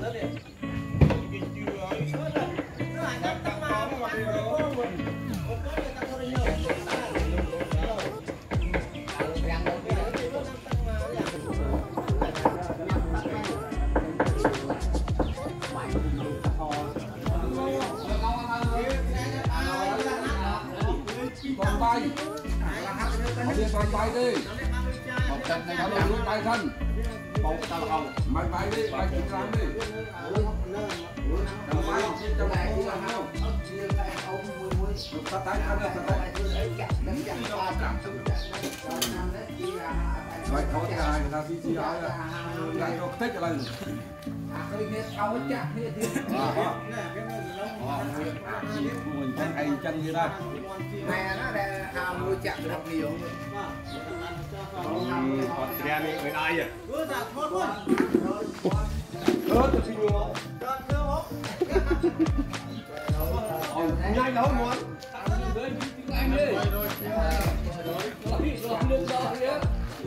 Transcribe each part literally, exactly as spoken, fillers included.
bay đi, một trận này nó luôn bay thân, một tàu hồng, bay bay đi, bay chụp lắm đi, đừng bay trên trong này cũng làm không, chụp sát tay ăn được, sát tay, vậy thôi cái này người ta xí xí nói là, lại cho thích cái lần, mình chân hay chân như đây. Này nó là hào nuôi chặt được nhiều. Còn ra đi với ai vậy? Cứ ra thoát luôn. Rớt được sinh luôn. Rớt chưa hốt. Nhanh đâu muốn. Anh đi. Lắm lương đo nhé.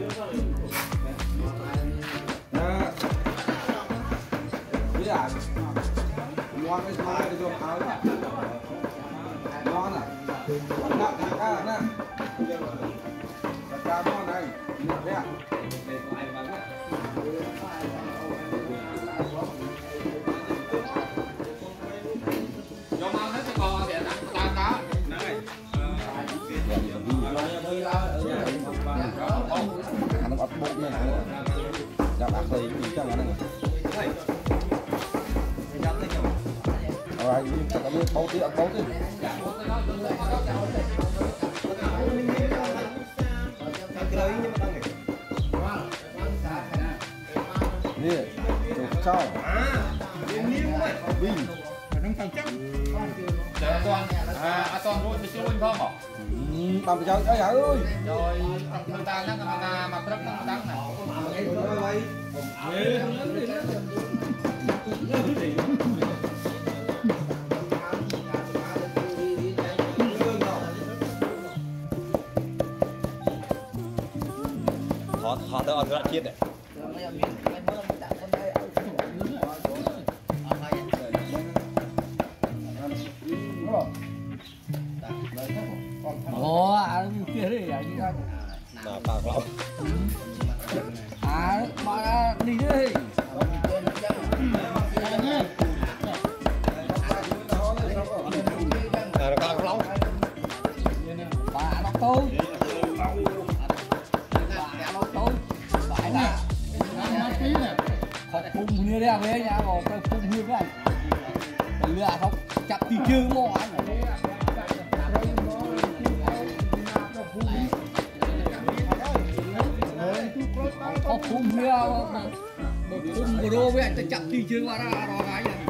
Bây giờ ngon cái sao cái dùng áo ngon à, nặng cái cá nè, cá ngon này, đấy à, cho mau hết cái cò để đặt cá cá, này, nó bắt bột này, đã bắt thì chỉ cho nó này. Rồi, chúng ta muốn bấu tí, bấu tí. Nè, chuột sao? Vinh. Chờ toàn, à toàn rồi thì chưa không hả? Tầm cho trời ơi. Rồi, người ta nó là mà rất nó đắng này. họ họ tới ở cái chiết này ồ anh kia đi anh đi nào tao lắm à mà đi đi là tao lắm bà nó tôi học phun như thế với nhà một cái phun như thế này lừa không chặt thì chưa mò anh học phun như phun của đô với anh ta chặt thì chưa qua ra đó cái này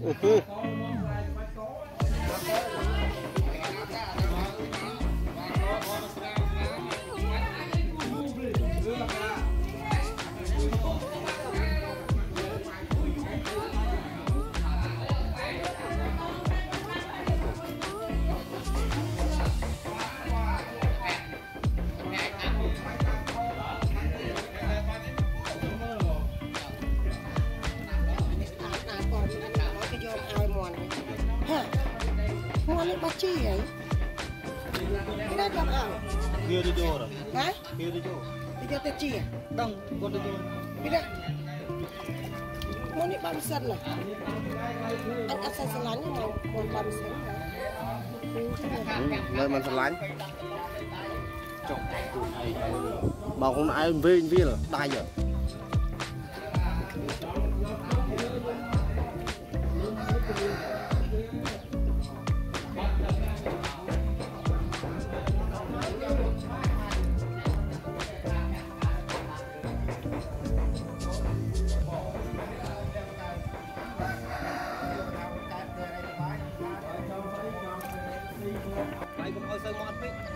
Bắt chi ấy nó làm ảo kia đi vô rồi hả kia đi vô đi vô tới chi à đông con đi vô biết đấy muốn đi băm sân này anh ăn sân sân lánh nhưng mà còn băm sân nơi mình sân lánh mà không ai viên viên rồi đai rồi Hãy subscribe cho kênh Ghiền Mì Gõ để không bỏ lỡ những video hấp dẫn.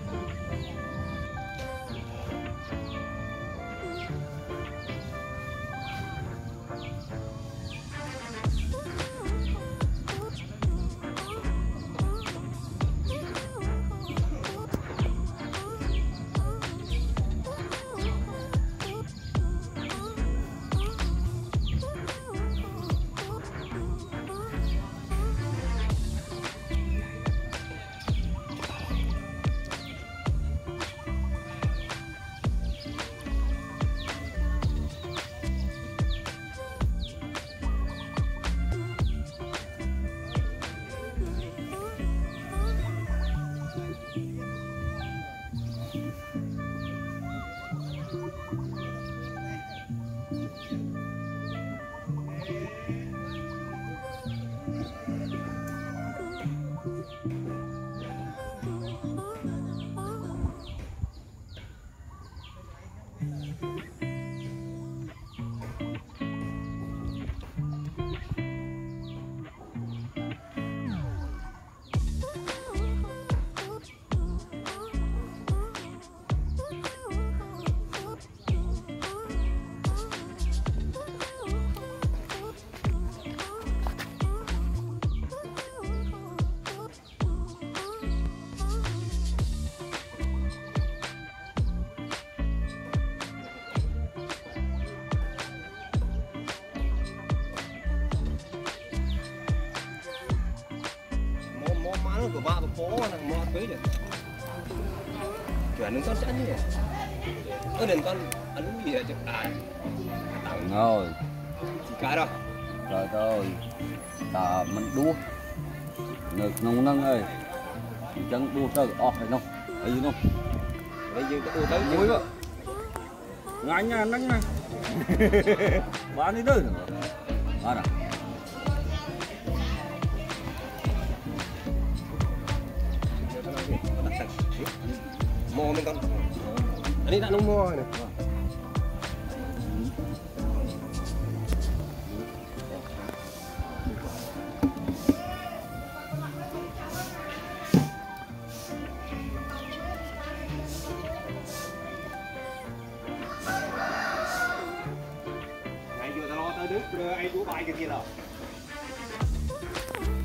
Của ba của phố là mò tới được chuyển đến con sẵn như ơ đến con ấn gì là chụp ai rồi chỉ cái đâu rồi thôi ta mình đua ngực nông nâng ơi chân đua tới ọt hay không ấy gì không bây giờ cái đua tới muối vậy ngay nha nắng nha bán đi tới à nè mò mình con anh ấy đã nông mò này ngày vừa lo tới nước anh chú bài kia kia rồi